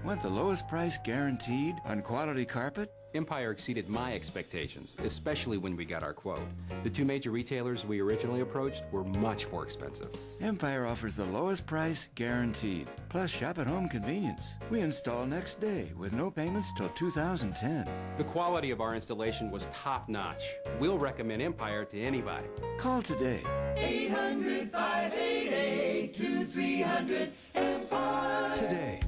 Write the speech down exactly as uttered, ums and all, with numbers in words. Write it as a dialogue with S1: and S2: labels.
S1: Want the lowest price guaranteed on quality carpet?
S2: Empire exceeded my expectations, especially when we got our quote. The two major retailers we originally approached were much more expensive.
S1: Empire offers the lowest price guaranteed, plus shop-at-home convenience. We install next day with no payments till two thousand ten.
S2: The quality of our installation was top-notch. We'll recommend Empire to anybody.
S1: Call today.
S3: eight hundred, five eight eight, two three hundred, Empire.
S1: Today.